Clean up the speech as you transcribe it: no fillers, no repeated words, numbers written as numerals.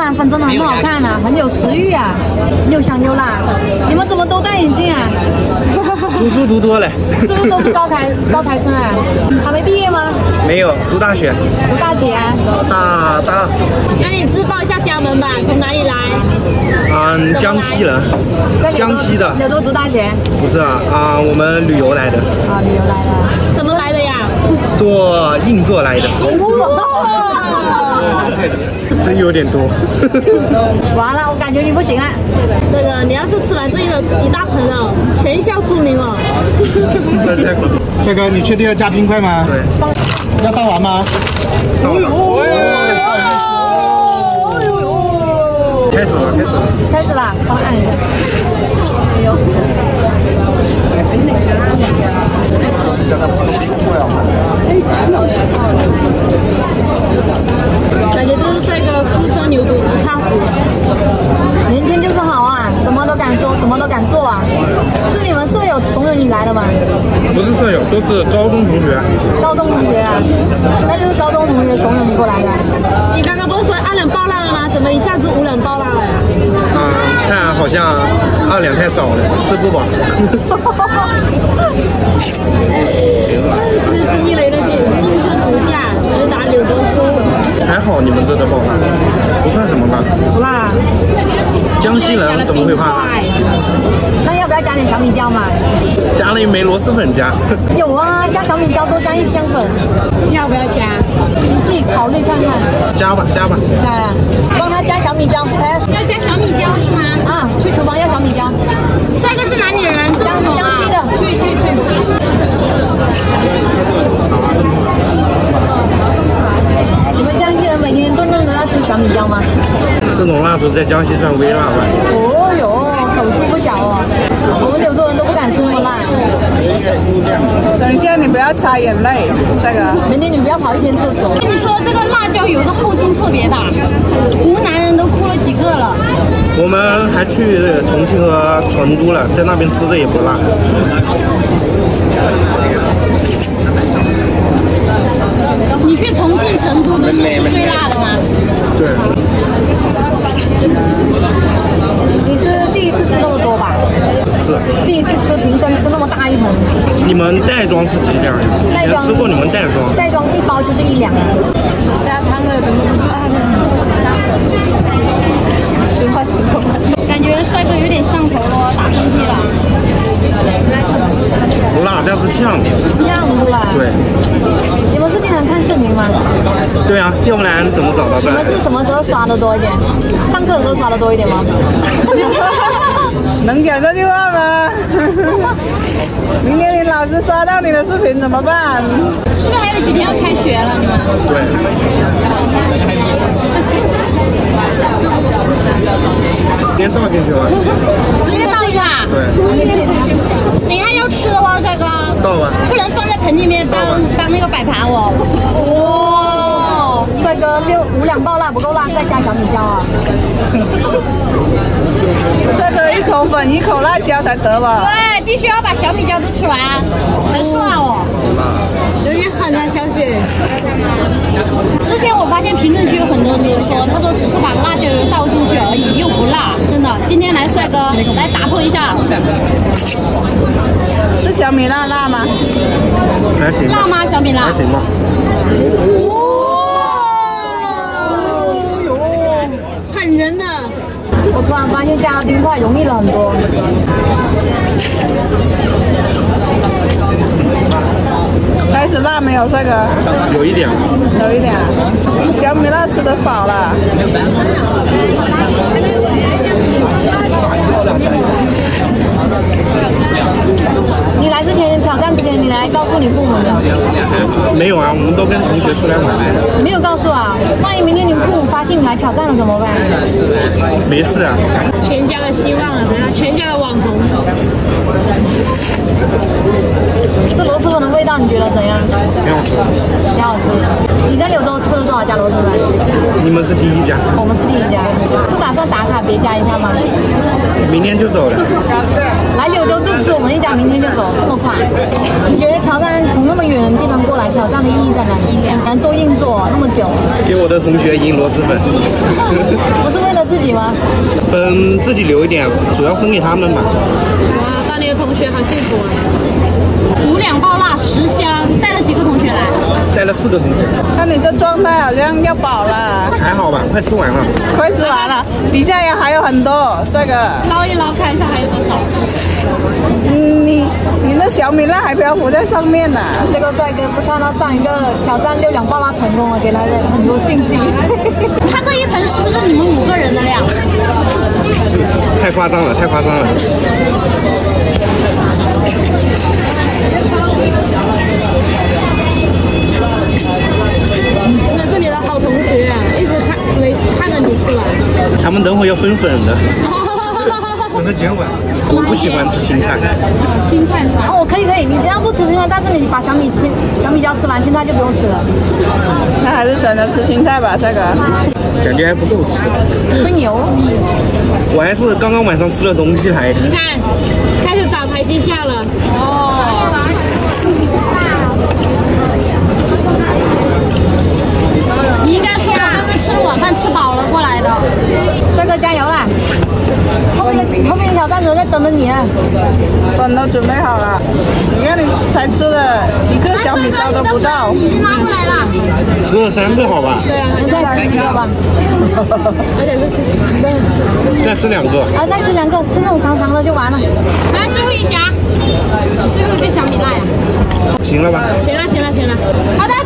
碗粉真的很好看啊，很有食欲啊，又香又辣。你们怎么都戴眼镜啊？ 读书读多了。 是不是都是高材生啊？还没毕业吗？ 没有，读大学。 读大几啊？ 大二。 那你自报一下家门吧，从哪里来？ 江西人。江西的。 柳州读大学？ 不是啊，我们旅游来的。 啊，旅游来的。 怎么来的呀？ 做硬座来的。真有点多。 完了，我感觉你不行啊。 这个你要是吃完这一大盆哦，全校出名哦。 帅哥，你确定要加冰块吗？ 对。 要倒完吗？ 倒了。开始了，开始了。 开始了，帮我按一下。 感觉这是帅哥初生牛犊不怕虎。 年轻就是好啊，什么都敢说，什么都敢做啊。是你们舍友怂恿你来的吗？ 不是舍友，都是高中同学。 高中同学啊，那就是高中同学怂恿你过来的。 你刚刚不是说2两爆辣了吗？怎么一下子5两爆辣了呀？ 看好像2两太少了，吃不饱。 真是一雷的劲，青春无价，直达柳州苏。 还好你们这的爆辣，不算什么辣。 不辣。 江西人怎么会怕辣？ 那要不要加点小米椒嘛？ 加了一枚螺蛳粉加。 有啊，加小米椒多加一香粉。 要不要加？ 你自己考虑看看。 加吧，加吧。 啊，帮他加小米椒。 要加小米椒是吗？ 啊，去厨房要小米椒。 帅哥是哪里人？ 江西的，去。你们江西人每天顿顿都要吃小米椒吗？ 这种辣度在江西算微辣吧？ 哦哟，口气不小哦。我们柳州人都不敢吃那么辣。 等一下，你不要擦眼泪，这个。 明天你不要跑1天厕所。 跟你说，这个辣椒油的后劲特别大，湖南人都哭了几个了。 我们还去重庆和成都了，在那边吃的也不辣。 你去重庆、成都都是吃最辣的吗？ 对。 你是第一次吃那么多吧？ 是。 第一次吃平生吃那么大一盆。 你们袋装是几两？以前吃过你们袋装。 袋装1包就是1两。加汤的怎么不是辣的？实话实说。 感觉帅哥有点上头了，打喷嚏了。 不辣，但是呛。 呛是吧？ 对。 你们是经常看视频吗？ 对啊，要不然怎么找到的？ 你们是什么时候刷的多一点？上课的时候刷的多一点吗？ 能讲这句话吗？明天你老师刷到你的视频怎么办？ 是不是还有几天要开学了？你们？ 对。直接倒进去了。 直接倒一下。 对。 等一下要吃的话，帅哥。 倒吧。 不能放在盆里面当那个摆盘哦。 哇，帅哥5两爆辣不够辣，再加小米椒啊。 帅哥1口粉1口辣椒才得吧？ 对，必须要把小米椒都吃完，才算哦。 有点狠啊，小雪。 之前我发现评论区有很多人都说，他说只是把辣椒油倒进去而已，又不辣，真的。今天来帅哥来打破一下。 是小米辣吗？ 还行。 辣吗？小米辣？ 还行吧。 狠人呢！ 我突然发现加了冰块容易了很多。 开始辣没有，帅哥？ 有一点。 有一点。小米辣吃的少了。 你来之前挑战之前，你来告诉你父母的？ 没有啊，我们都跟同学出来玩来的。 没有告诉啊？万一明天你父母发现你来挑战了怎么办？ 没事啊。 全家的希望啊，全家的网红。 这螺蛳粉的味道你觉得怎样？ 挺好吃。 挺好吃。你在柳州吃了多少家螺蛳粉？ 你们是第一家。 我们是第一家。不打算打卡别家一下吗？ 明天就走了。 来柳州就吃我们一家，明天就走，这么快？你觉得挑战从那么远的地方过来挑战的意义在哪里？很难做硬座那么久。 给我的同学赢螺蛳粉。 不是己吗？ 自己留一点，主要分给他们嘛。 哇，当你的同学好幸福啊！ 5两爆辣10箱，带了几个同学来？ 带了4个同学。 看你这状态好像要饱了， 还好吧，快吃完了。 快吃完了，底下还有很多，帅哥。 捞一捞看一下还有多少。 你那小米辣还漂浮在上面呢。 这个帅哥是看到上一个挑战6两爆辣成功了，给他很多信心。 他这一盆是不是你们5个人的量？ 太夸张了，太夸张了。 真的是你的好同学啊，一直看着你吃完。 他们等会要分粉的。 等着结尾。 我不喜欢吃青菜。 青菜是吧？ 哦，可以，你这样不吃青菜，但是你把小米椒吃完，青菜就不用吃了。 那还是省着吃青菜吧，帅哥。 感觉还不够吃。 吹牛。 我还是刚刚晚上吃了东西来。 你看，开始找台阶下了。 你应该说我们是吃了晚饭吃饱了过来的。 帅哥加油啦！后面挑战者在等着你啊！ 粉都准备好了，你看你才吃了1个小米椒都不到。 已经拿回来了。 吃了3个，好吧？ 对啊， 再吃几个吧。 而且是吃长的。 再吃2个。 啊，再吃2个，吃那种长长的就完了。 来，最后一家，最后一个小米辣呀。 行了吧？ 行了。 好的。